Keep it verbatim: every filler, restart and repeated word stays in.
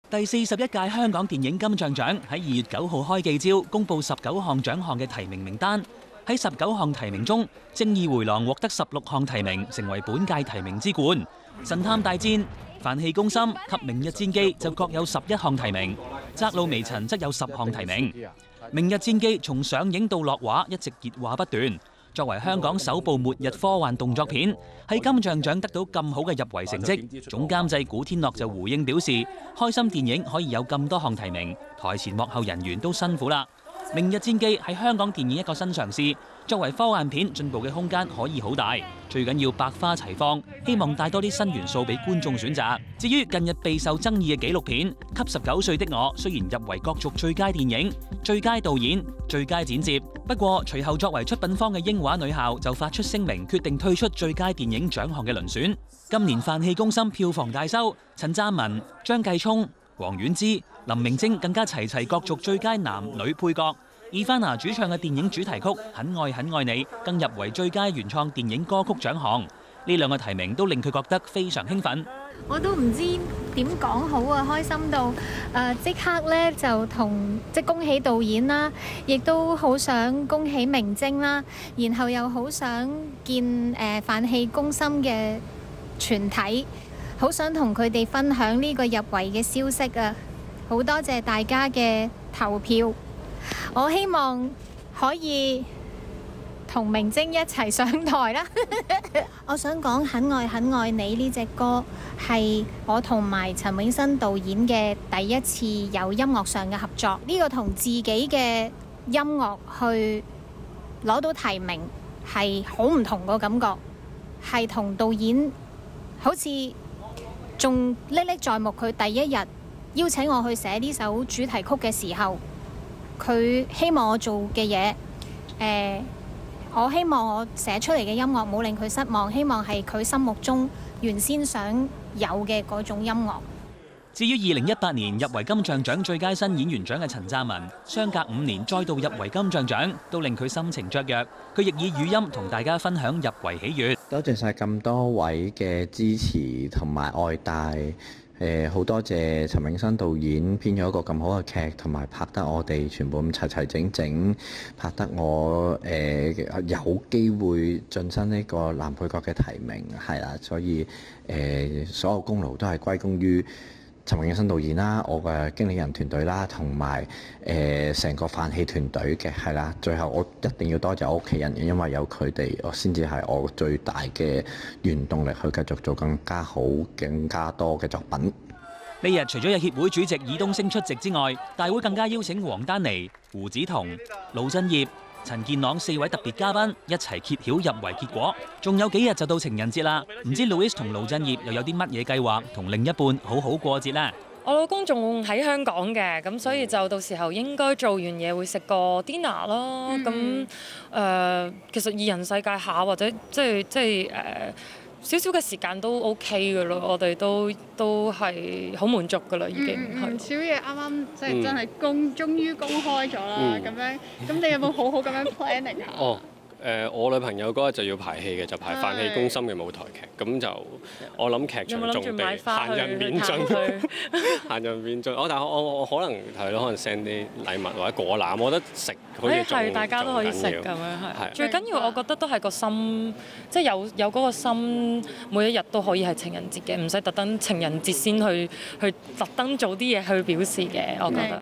第四十一屆香港電影金像獎喺二月九號開記招，公布十九項獎項嘅提名名單。喺十九項提名中，《正義迴廊》獲得十六項提名，成為本屆提名之冠。《神探大戰》、《飯戲攻心》及《明日戰記》就各有十一項提名，《窄路微塵》則有十項提名。《明日戰記》從上映到落畫一直熱話不斷。作為香港首部末日科幻動作片，喺金像獎得到咁好嘅入圍成績，總監製古天樂就回應表示，開心電影可以有咁多項提名，台前幕後人員都辛苦啦。《明日戰記》係香港電影一個新嘗試，作為科幻片進步嘅空間可以好大，最緊要百花齊放，希望帶多啲新元素俾觀眾選擇。至於近日備受爭議嘅紀錄片《給十九歲的我》，雖然入圍角逐最佳電影、最佳導演、最佳剪接，不過隨後作為出品方嘅英華女校就發出聲明，決定退出最佳電影獎項嘅遴選。今年《飯戲攻心》票房大收，陳湛文、張繼聰、王菀之、林明禎更加齊齊角逐最佳男女配角。Ivana 主唱嘅電影主題曲《很愛很愛你》更入圍最佳原創電影歌曲獎項。呢兩個提名都令佢覺得非常興奮。 我都唔知點講好啊！開心到誒即刻咧就同即恭喜導演啦，亦都好想恭喜明禎啦，然後又好想見誒飯戲攻心嘅全體，好想同佢哋分享呢個入圍嘅消息啊！好多謝大家嘅投票，我希望可以同明禎一齊上台啦！我想講《很愛很愛你》呢隻歌係我同埋陳永新導演嘅第一次有音樂上嘅合作，呢個同自己嘅音樂去攞到提名係好唔同個感覺，係同導演好似仲歷歷在目。佢第一日邀請我去寫呢首主題曲嘅時候，佢希望我做嘅嘢，誒，我希望我寫出嚟嘅音樂冇令佢失望，希望係佢心目中原先想有嘅嗰種音樂。 至於二零一八年入圍金像獎最佳新演員獎嘅陳湛文，相隔五年再度入圍金像獎，都令佢心情雀躍。佢亦以語音同大家分享入圍喜悅。 多謝晒咁多位嘅支持同埋愛戴。誒好多謝陳永新導演編咗一個咁好嘅劇，同埋拍得我哋全部咁齊齊整整，拍得我誒、呃、有機會晉身呢個男配角嘅提名，係啦，所以誒、呃、所有功勞都係歸功於陳永新導演啦，我嘅經理人團隊啦，同埋誒成個飯戲團隊嘅，係啦。最後我一定要多謝我屋企人，因為有佢哋，我先至係我最大嘅原動力去繼續做更加好、更加多嘅作品。 呢日除咗有協會主席爾冬升出席之外，大會更加邀請黃丹妮、胡子彤、盧振業、陳健朗四位特別嘉賓一齊揭曉入圍結果。仲有幾日就到情人節啦，唔知 Louis 同盧振業又有啲乜嘢計劃同另一半好好過節呢？ 我老公仲喺香港嘅，咁所以就到時候應該做完嘢會食個 dinner 咯。咁誒、嗯呃，其實二人世界下或者即係即係誒。呃少少嘅時間都 OK 嘅咯，我哋都都係好滿足嘅啦，已經係。 嗯、小野啱啱即係真係公，嗯、終於公開咗啦，咁、嗯、樣，咁你有冇好好咁樣 planning 下？ 哦誒、呃，我女朋友嗰日就要排戲嘅，就排《飯戲攻心》嘅舞台劇，咁就我諗劇場重地，閒人免進，閒人免進。我但係我我我可能係咯，可能 send 啲禮物或者果籃，我覺得食好似仲大家都可以食咁樣係。最緊要我覺得都係個心，即係有有嗰個心，每一日都可以係情人節嘅，唔使特登情人節先去去特登做啲嘢去表示嘅，我覺得。